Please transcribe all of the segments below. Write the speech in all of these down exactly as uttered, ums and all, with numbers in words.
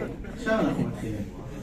עכשיו אנחנו מתחילים.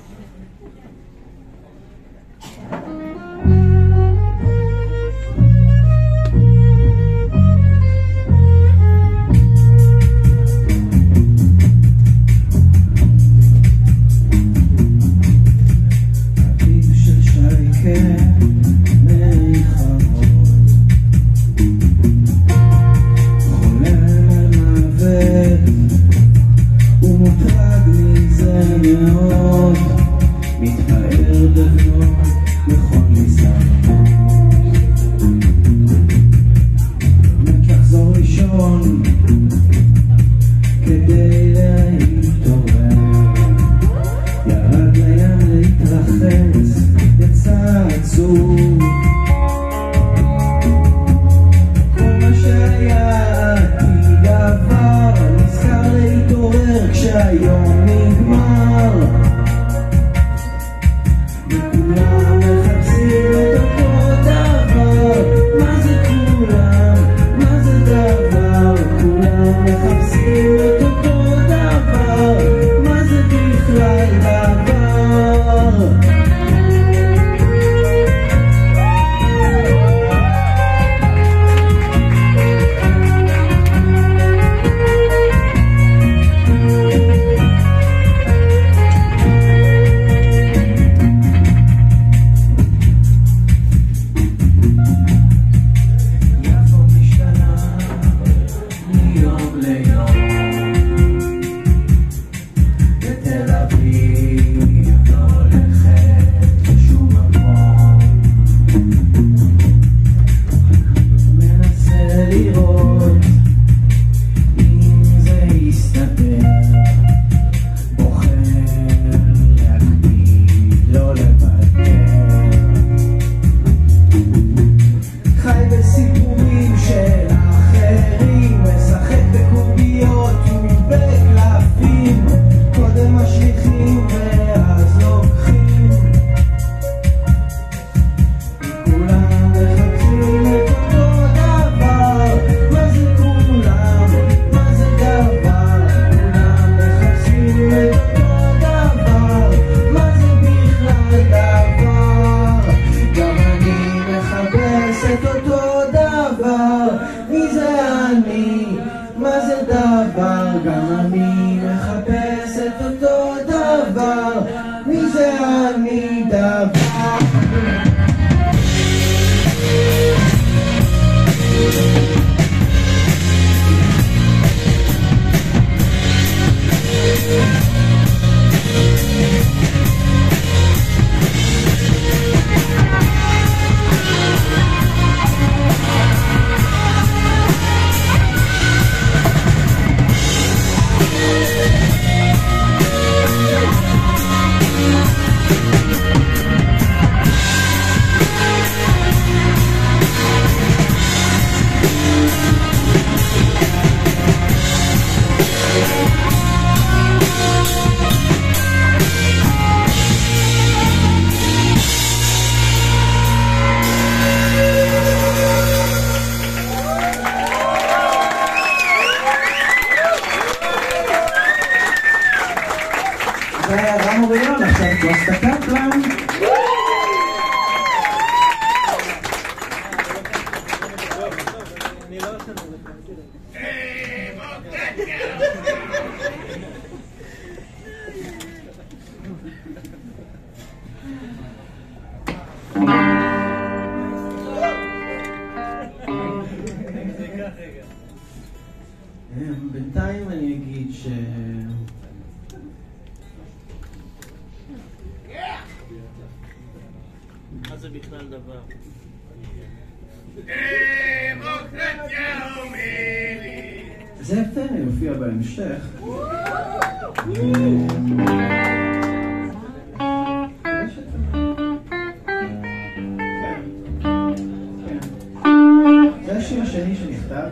בינתיים אני אגיד ש... מה זה בכלל דבר? דמוקרטיה אומרת זה הפתע יופיע בהמשך. זה השיר השני שנכתב.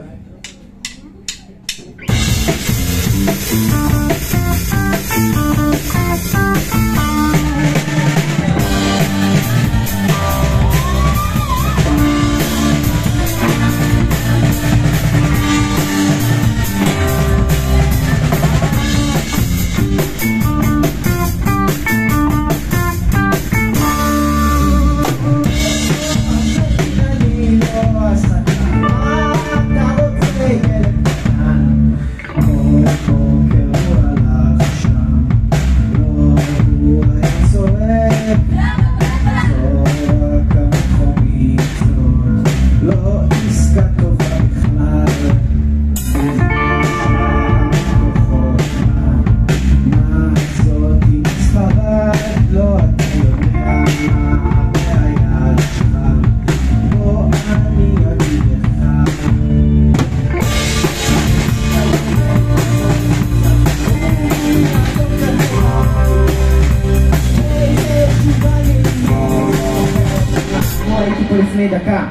לפני דקה.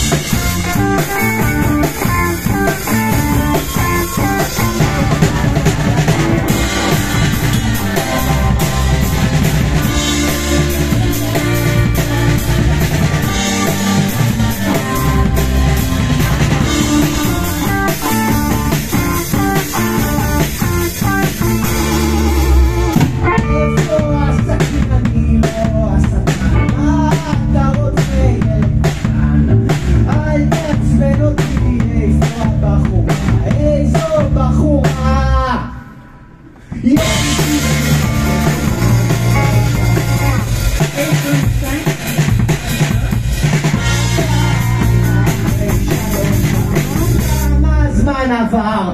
זמן עבר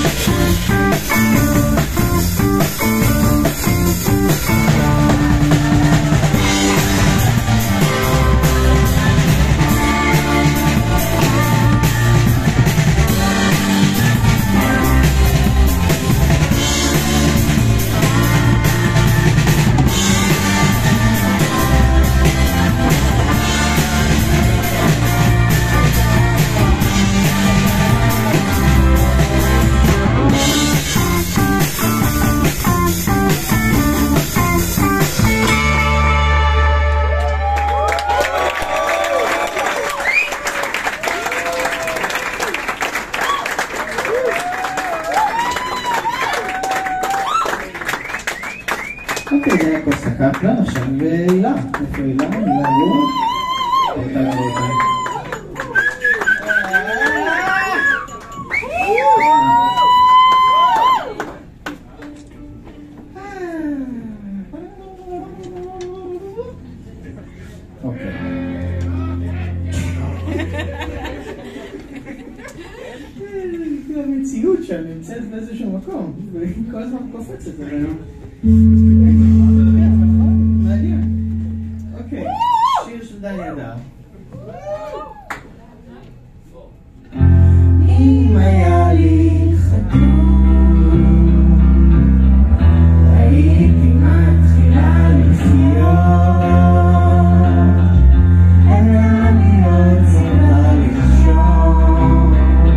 אוקיי, זה היה כוס הקפלה, עכשיו הילה. איפה הילה? הילה רוח? אותה רואותה. אוקיי. זה המציאות שאני נמצאת באיזשהו מקום, וכל הזמן קופצת עלינו. מעניין. אוקיי, שיר של דני הדר. אם היה לי חתום, הייתי מתחילה לחיות, היה לי עוד סיבה לישון,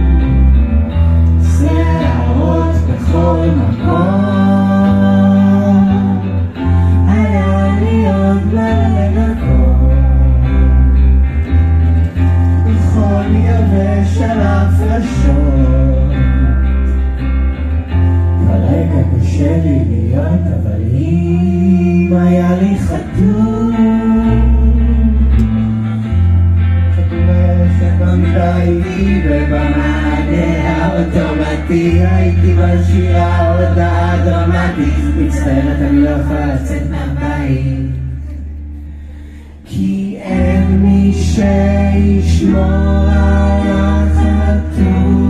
שערות בכל מקום, של הפרשות כרגע קשה לי להיות, אבל אם היה לי חתום חתום שבמדה איתי ובמענה האוטומטי הייתי בשירה הודעה דרמטית, מצטערת אני לא יכולה לצאת מהבית כי אין מי שישמור על החתום.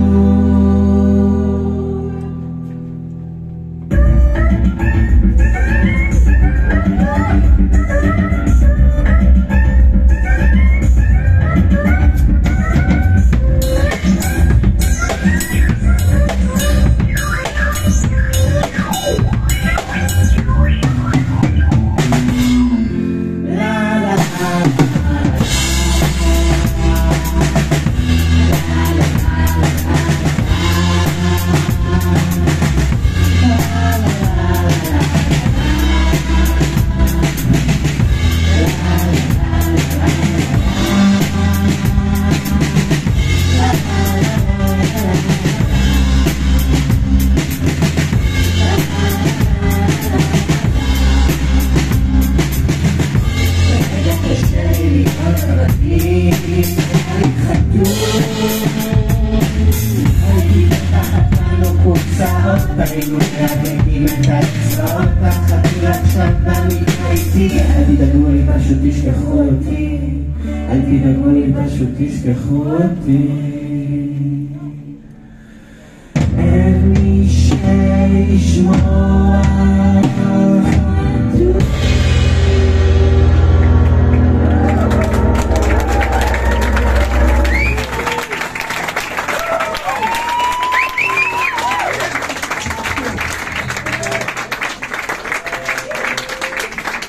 אל תדאגו לי, פשוט תשכחו אותי. אין מי שישמור